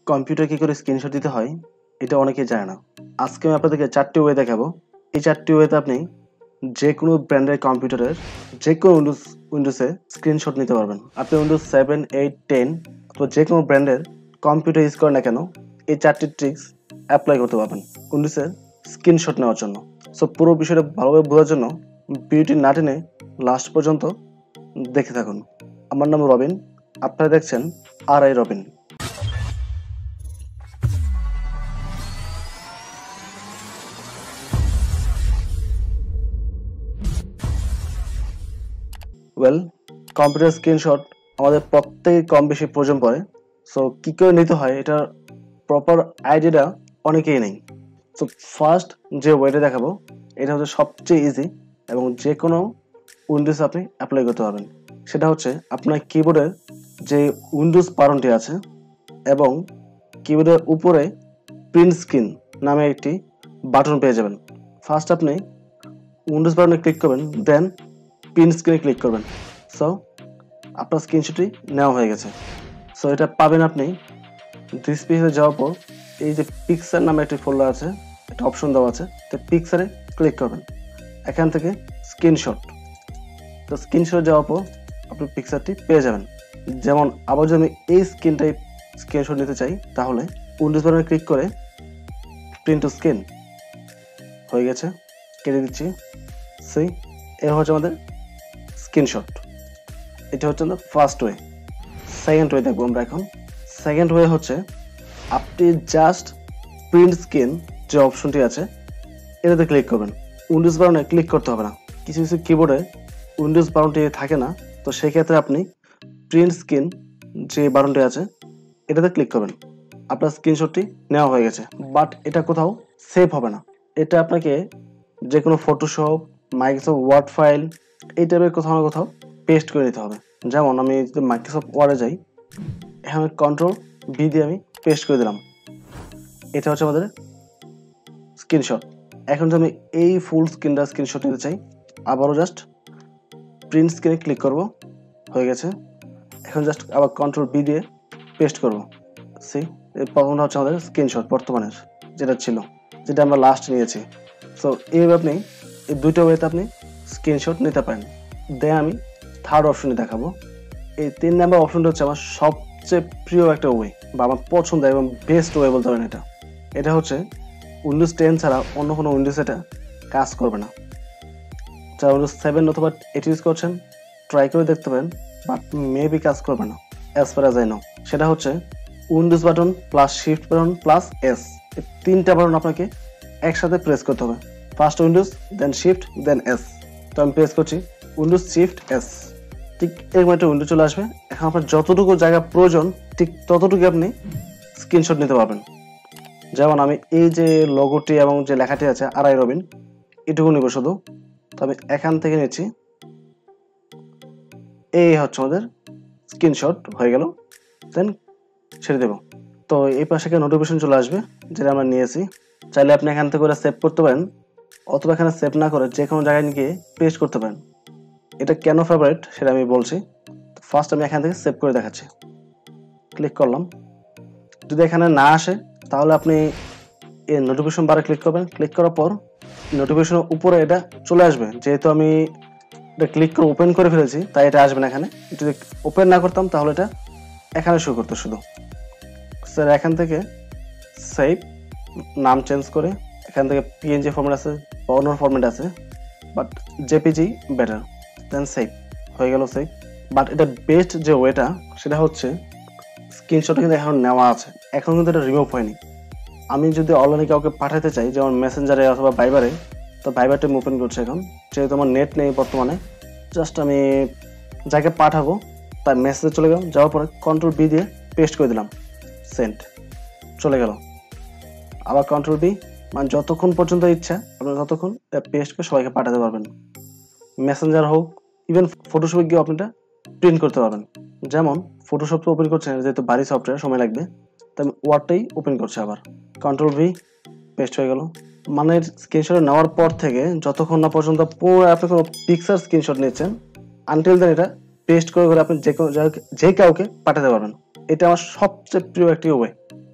Computer কি করে screenshot দিতে হয় এটা অনেকেই জানে না। আজকে আমি আপনাদেরকে 4টি ওয়ে দেখাবো। এই 4টি ওয়েতে আপনি যে কোনো ব্র্যান্ডের কম্পিউটারের যে কোনো উইন্ডোজে স্ক্রিনশট নিতে পারবেন। আপনি উইন্ডোজ 7, 8, 10 অথবা যে কোনো ব্র্যান্ডের কম্পিউটার ইউজ করেন না কেন, এই 4টি ট্রিক্স অ্যাপ্লাই করতে পারবেন উইন্ডোজের স্ক্রিনশট নেওয়ার জন্য। সো পুরো বিষয়টা ভালোভাবে বোঝার জন্য ভিডিওটি না টেনে লাস্ট পর্যন্ত দেখে থাকুন। আমার নাম রবিন, আপনারা দেখছেন রবিন। ওয়েল, কম্পিউটার স্ক্রিনশট আমাদের প্রত্যেকেই কম বেশি প্রয়োজন পড়ে। সো কী করে নিতে হয় এটার প্রপার আইডিয়াটা অনেকেই নেই। সো ফার্স্ট যে ওয়েটা দেখাবো এটা হচ্ছে সবচেয়ে ইজি এবং যে কোনো উইন্ডোজ আপনি অ্যাপ্লাই করতে পারবেন। সেটা হচ্ছে আপনার কিবোর্ডের যে উইন্ডোজ বাটনটি আছে এবং কিবোর্ডের উপরে প্রিন্ট স্ক্রিন নামে একটি বাটন পেয়ে যাবেন। ফার্স্ট আপনি উইন্ডোজ বাটনে ক্লিক করবেন, দেন প্রিন্ট স্ক্রিনে ক্লিক করবেন। সো আপনার স্ক্রিনশটটি নেওয়া হয়ে গেছে। সো এটা পাবেন আপনি ডিসপ্লেতে যাওয়ার পর এই যে পিকচার নামে একটি ফোল্ডার আছে, একটা অপশন দেওয়া আছে, তো পিকচারে ক্লিক করবেন। এখান থেকে স্ক্রিনশট, তো স্ক্রিনশট যাওয়ার পর আপনি পিকচারটি পেয়ে যাবেন। যেমন আবার যদি আমি এই স্ক্রিনশট নিতে চাই তাহলে উইন্ডোজ বাটনে ক্লিক করে প্রিন্ট টু স্ক্রিন হয়ে গেছে, কেটে দিচ্ছি। সেই এ হচ্ছে আমাদের স্ক্রিনশট। এটা হচ্ছে আমাদের ফার্স্ট ওয়ে। সেকেন্ড ওয়ে দেখবো আমরা এখন। সেকেন্ড ওয়ে হচ্ছে আপনি জাস্ট প্রিন্ট স্ক্রিন যে অপশনটি আছে এটাতে ক্লিক করবেন। উইন্ডোজ বাটনে ক্লিক করতে হবে না। কিছু কিছু কিবোর্ডে উইন্ডোজ বাটনটি থাকে না, তো সেই ক্ষেত্রে আপনি প্রিন্ট স্ক্রিন যে বাটনটি আছে এটাতে ক্লিক করবেন। আপনার স্ক্রিনশটটি নেওয়া হয়ে গেছে, বাট এটা কোথাও সেভ হবে না। এটা আপনাকে যে কোনো ফটোশপ, মাইক্রোসফট ওয়ার্ড ফাইল এই টাইপের কোথাও না কোথাও পেস্ট করে নিতে হবে। যেমন আমি যদি মাইক্রোসফট ওয়ার্ডে যাই, এখানে কন্ট্রোল ভি দিয়ে আমি পেস্ট করে দিলাম। এটা হচ্ছে আমাদের স্ক্রিনশট। এখন যদি আমি এই ফুল স্ক্রিনশট নিতে চাই, আবারও জাস্ট প্রিন্ট স্ক্রিনে ক্লিক করব, হয়ে গেছে। এখন জাস্ট আবার কন্ট্রোল বি দিয়ে পেস্ট করব। সি এই প্রথমটা হচ্ছে আমাদের স্ক্রিনশট বর্তমানের যেটা ছিল, যেটা আমরা লাস্ট নিয়েছি। সো এইভাবে আপনি এই দুইটা ওয়েতে আপনি স্ক্রিনশট নিতে পারেন। দেন আমি থার্ড অপশনে দেখাবো। এই 3 নাম্বার অপশনটা হচ্ছে আমার সবচেয়ে প্রিয় একটা ওয়ে বা আমার পছন্দের এবং বেস্ট ওয়ে বলতে পারেন। এটা হচ্ছে উইন্ডোজ 10 ছাড়া অন্য কোনো উইন্ডোজ এটা কাজ করবে না। যারা উইন্ডোজ 7 অথবা 8 ইউজ করছেন ট্রাই করে দেখতে পারেন, বাট মেবি কাজ করবে না as far as I know. সেটা হচ্ছে Windows button plus shift button plus S, এই 3টা বাটন আপনাকে একসাথে প্রেস করতে হবে। First Windows, then shift, then S. তো আমি প্রেস করছি উইন্ডোজ শিফট এস। ঠিক এরকম একটা উইন্ডো চলে আসবে। এখন আপনার যতটুকু জায়গা প্রয়োজন ঠিক ততটুকু আপনি স্ক্রিনশট নিতে পারবেন। যেমন আমি এই যে লোগোটি এবং যে লেখাটি আছে রবিন, এটুকু নিব শুধু। তো আমি এখান থেকে নিচ্ছি। এই হচ্ছে আমাদের স্ক্রিনশট হয়ে গেল, দেন ছেড়ে দেব। তো এই পাশে একটা নোটিফিকেশন চলে আসবে যেটা আমরা নিয়েছি। চাইলে আপনি এখান থেকে করে সেভ করতে পারেন, অথবা এখানে সেভ না করে যে কোনো জায়গায় গিয়ে পেস্ট করতে পারেন। এটা কেন ফেভারিট সেটা আমি বলছি। ফার্স্ট আমি এখান থেকে সেভ করে দেখাচ্ছি। ক্লিক করলাম। যদি এখানে না আসে তাহলে আপনি এই নোটিফিকেশন বারে ক্লিক করবেন। ক্লিক করার পর নোটিফিকেশনের উপরে এটা চলে আসবে। যেহেতু আমি এটা ক্লিক করে ওপেন করে ফেলেছি তাই এটা আসবে না এখানে। যদি ওপেন না করতাম তাহলে এটা এখানে শো করতো শুধু। স্যার এখান থেকে সেভ নাম চেঞ্জ করে এখান থেকে পিএনজি ফরম্যাট আছে বা অন্য ফরম্যাট আছে, but JPG better, then save হয়ে গেল সেভ। বাট এটা বেস্ট যে ওয়েটা সেটা হচ্ছে স্ক্রিনশটটা কিন্তু এখন নেওয়া আছে, এখন কিন্তু এটা রিমুভ হয়নি। আমি যদি অনলাইনে কাউকে পাঠাতে চাই যেমন মেসেঞ্জারে অথবা ভাইবারে, তো ভাইবারটা আমি ওপেন করছি এখন। যেহেতু আমার নেট নেই বর্তমানে, জাস্ট আমি যাকে পাঠাবো তার মেসেজে চলে গেলাম, যাওয়ার পরে কন্ট্রোল বি দিয়ে পেস্ট করে দিলাম, সেন্ড চলে গেল। আবার কন্ট্রোল বি, মানে যতক্ষণ পর্যন্ত ইচ্ছা আপনারা ততক্ষণ পেস্ট করে সবাইকে পাঠাতে পারবেন। মেসেঞ্জার হোক, ইভেন ফটোশপে গিয়ে আপনি এটা প্রিন্ট করতে পারবেন। যেমন ফটোশপ তো ওপেন করছেন, যেহেতু ভারী সফটওয়্যার সময় লাগবে, তো আমি ওয়ার্ডটাই ওপেন করছি। আবার কন্ট্রোল ভি, পেস্ট হয়ে গেল। মানে স্ক্রিনশট নেওয়ার পর থেকে যতক্ষণ না পর্যন্ত পুরো আপনি কোনো পিকচার স্ক্রিনশট নিচ্ছেন, আনটিল দেন এটা পেস্ট করে করে আপনি যে কাউকে পাঠাতে পারবেন। এটা আমার সবচেয়ে প্রিয় একটি ওয়ে।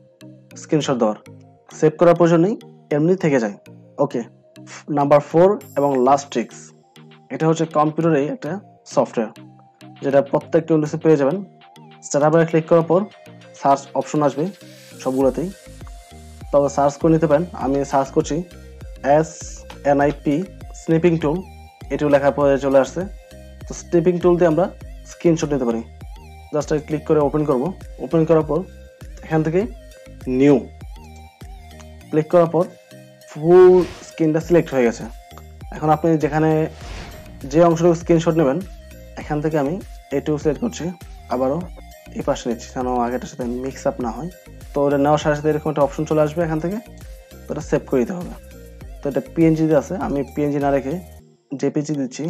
স্ক্রিনশট দেওয়ার, সেভ করার প্রয়োজন নেই, এমনি থেকে যায়। ওকে, নাম্বার 4 এবং লাস্ট ট্রিক্স, এটা হচ্ছে কম্পিউটারে একটা সফটওয়্যার যেটা প্রত্যেকটা উইন্ডোজে পেয়ে যাবেন। স্টার্ট ক্লিক করার পর সার্চ অপশন আসবে সবগুলোতেই, তবে সার্চ করে নিতে পারেন। আমি সার্চ করছি SNIP স্নিপিং টুল, এটিও লেখার পরে চলে আসছে। তো স্নিপিং টুল দিয়ে আমরা স্ক্রিনশট নিতে পারি। জাস্ট ক্লিক করে ওপেন করব। ওপেন করার পর এখান থেকে নিউ ক্লিক করার পর ফুল স্ক্রিনটা সিলেক্ট হয়ে গেছে। এখন আপনি যেখানে যে অংশটুকু স্ক্রিনশট নেবেন, এখান থেকে আমি এটুকু সিলেক্ট করছি, আবারও এই পাশে নিচ্ছি যেন আগেটার সাথে মিক্স আপ না হয়। তো ওটা নেওয়ার সাথে সাথে এরকম একটা অপশন চলে আসবে এখান থেকে, তো এটা সেভ করে দিতে হবে। তো এটা পিএনজিতে আছে, আমি পিএনজি না রেখে জেপিজি দিচ্ছি।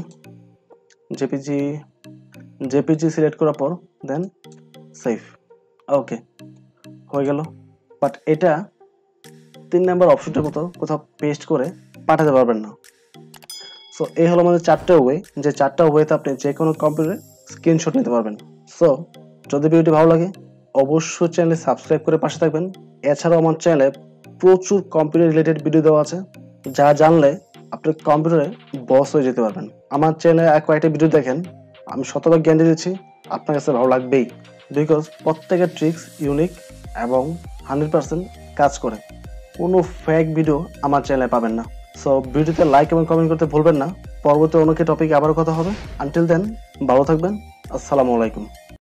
জেপিজি সিলেক্ট করার পর দেন সেভ। ওকে, হয়ে গেল। বাট এটা 3 নাম্বার অপশনটার মতো কোথাও পেস্ট করে পাঠাতে পারবেন না। সো এই হলো আমাদের 4টা ওয়ে, যে 4টা ওয়েতে আপনি যে কোনো কম্পিউটারে স্ক্রিনশট নিতে পারবেন। সো যদি ভিডিওটি ভালো লাগে অবশ্যই চ্যানেলে সাবস্ক্রাইব করে পাশে থাকবেন। এছাড়াও আমার চ্যানেলে প্রচুর কম্পিউটার রিলেটেড ভিডিও দেওয়া আছে, যা জানলে আপনি কম্পিউটারে বস হয়ে যেতে পারবেন। আমার চ্যানেলে কয়েকটা ভিডিও দেখেন, আমি শতভাগ গ্যারান্টি দিচ্ছি আপনার কাছে ভালো লাগবেই, বিকজ প্রত্যেকের ট্রিক্স ইউনিক এবং 100% কাজ করে। কোনো ফেক ভিডিও আমার চ্যানেলে পাবেন না। সো ভিডিওতে লাইক এবং কমেন্ট করতে ভুলবেন না। পরবর্তী অন্য টপিকে আবারও কথা হবে। আনটিল দেন ভালো থাকবেন। আসসালামু আলাইকুম।